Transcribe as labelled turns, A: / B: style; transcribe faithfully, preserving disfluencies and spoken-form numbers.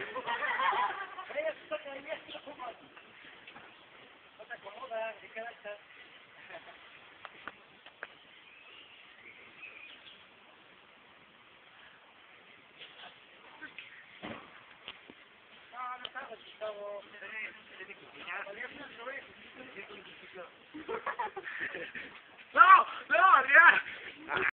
A: No te acomoda, ¿de qué edad? No, no estamos, chavo.